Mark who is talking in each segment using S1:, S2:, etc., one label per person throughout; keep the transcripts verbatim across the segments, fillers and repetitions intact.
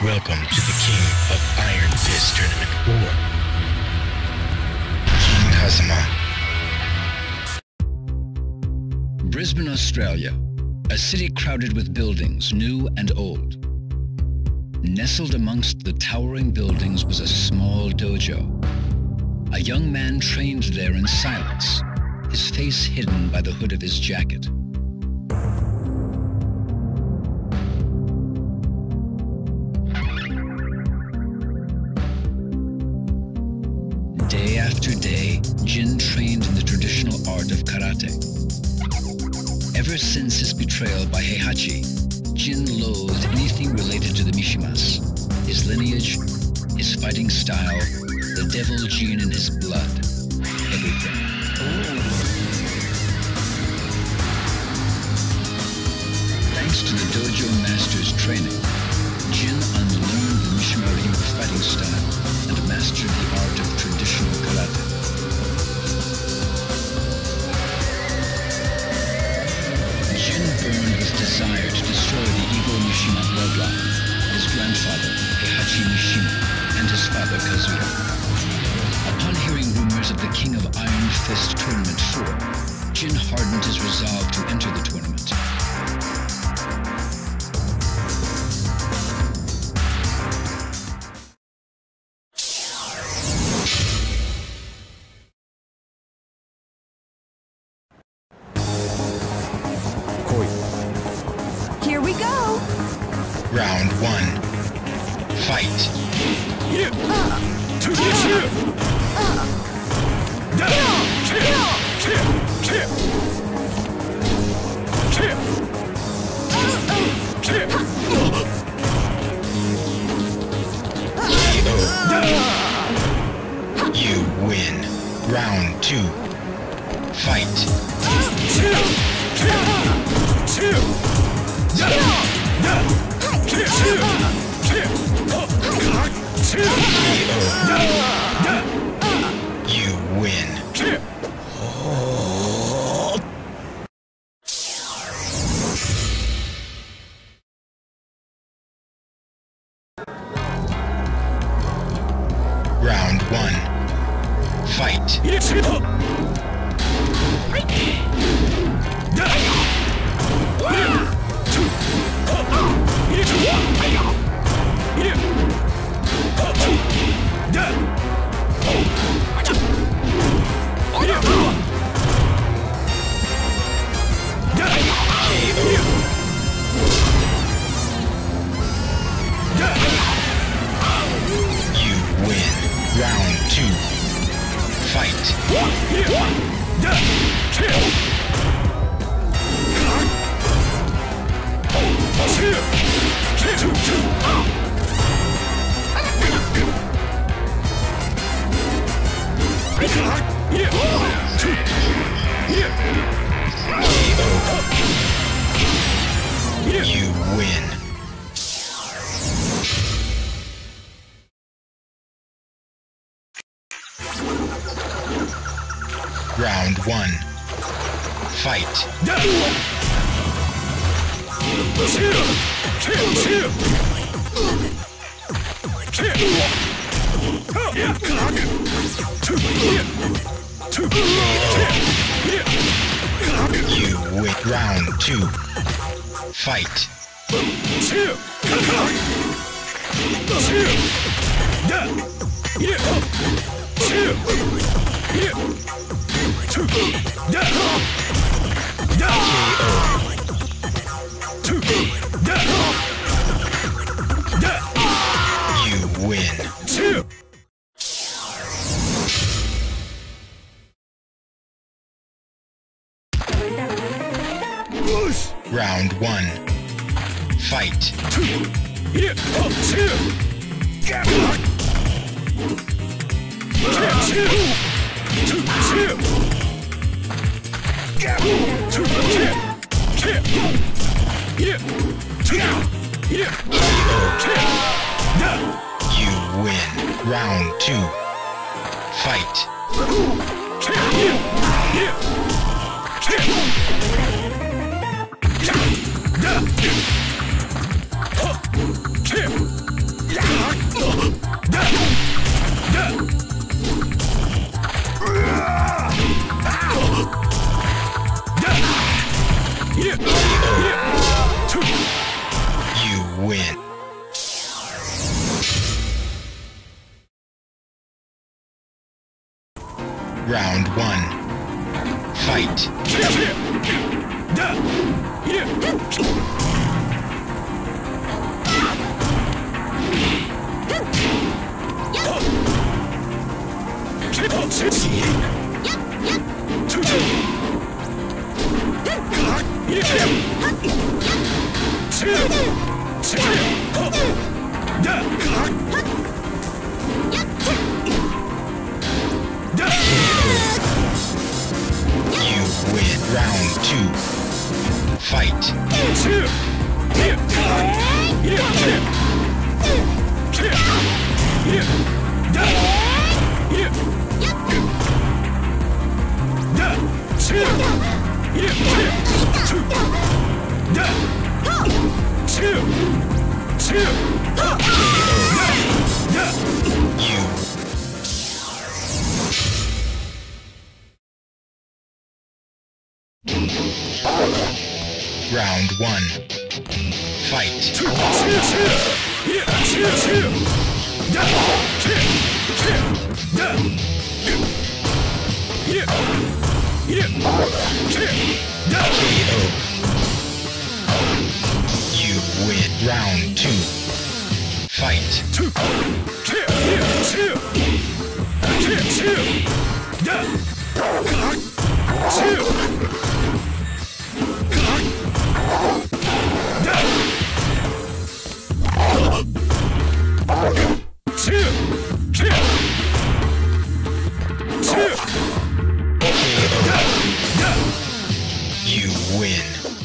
S1: Welcome to the King of Iron Fist Tournament four. King Kazuma.
S2: Brisbane, Australia. A city crowded with buildings, new and old. Nestled amongst the towering buildings was a small dojo. A young man trained there in silence, his face hidden by the hood of his jacket. Day after day, Jin trained in the traditional art of karate. Ever since his betrayal by Heihachi, Jin loathed anything related to the Mishimas, his lineage, his fighting style, the devil gene in his blood, everything. Thanks to the dojo master's training, Jin unlearned the Mishima Ryu fighting style and mastered the art of traditional karate. Jin burned with desire to destroy the evil Mishima bloodline, his grandfather, Heihachi Mishima, and his father, Kazuya. Upon hearing rumors of the King of Iron Fist Tournament four, Jin hardened his resolve to enter the tournament.
S3: Here we go!
S1: Round one. Fight. You win. Round two. Fight. You win. Round one. Fight. You win. Round two. Fight. You win. Round one. Fight. You win. Round two. Fight. You win. Round one. Fight. You win. Round two. Fight.
S2: win. Round one. Fight. You win. Round two. Fight. You. Round one. Fight. You win. Round two. Fight. You win.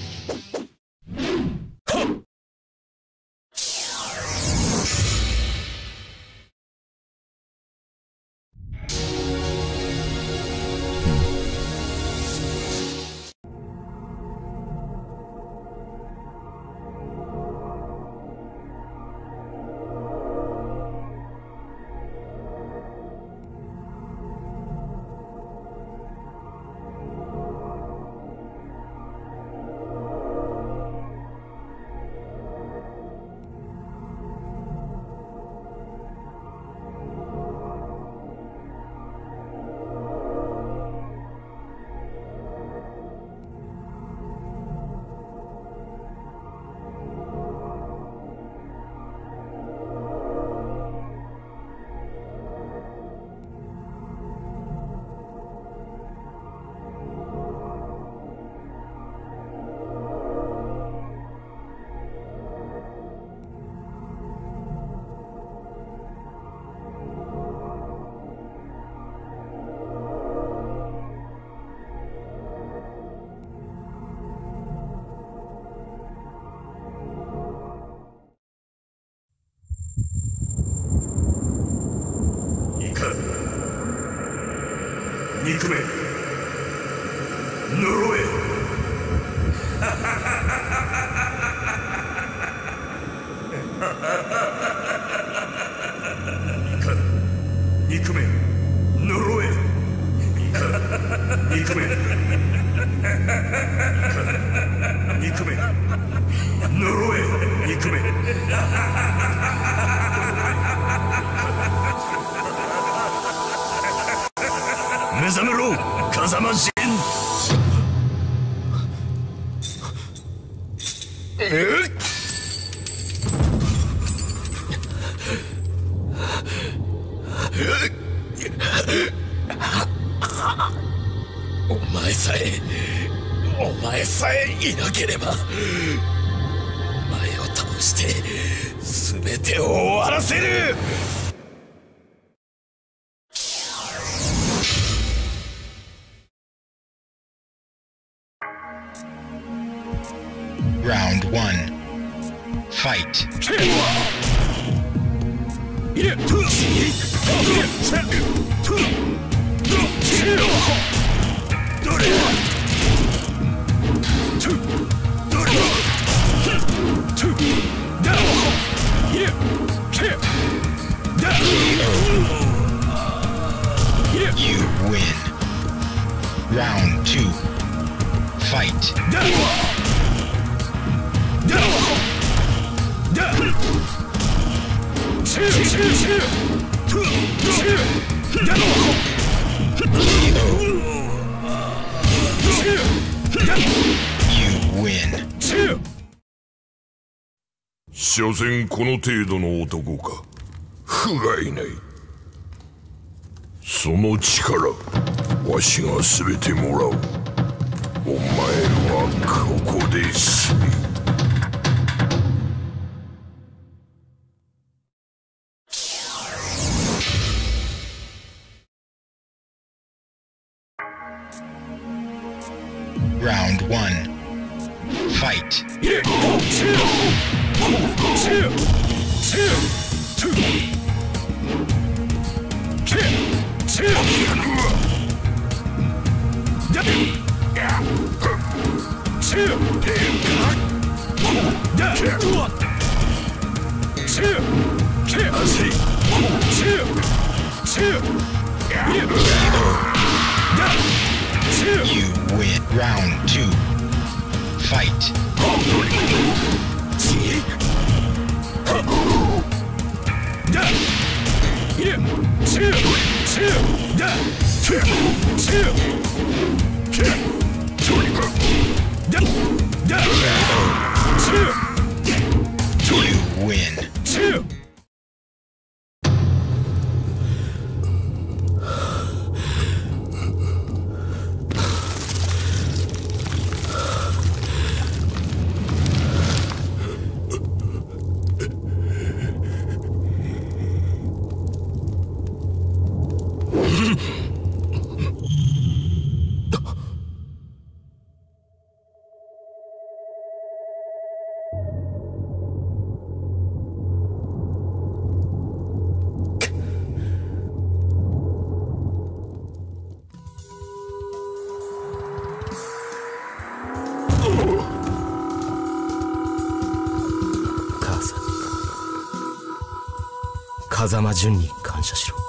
S3: 憎め呪えイカだ憎め呪えイカだ憎めイカだ憎め呪え憎め目覚めろ風間陣。えっお前さえお前さえいなければお前を倒して全てを終わらせる。
S2: Round one. Fight. You win. Round two. Fight. You
S4: 所詮この程度の男か。不甲斐ない。その力わしが全てもらう。お前はここで死ね。
S2: Round one. Fight. You win. Round two. Fight. You win.
S3: 風間淳に感謝しろ。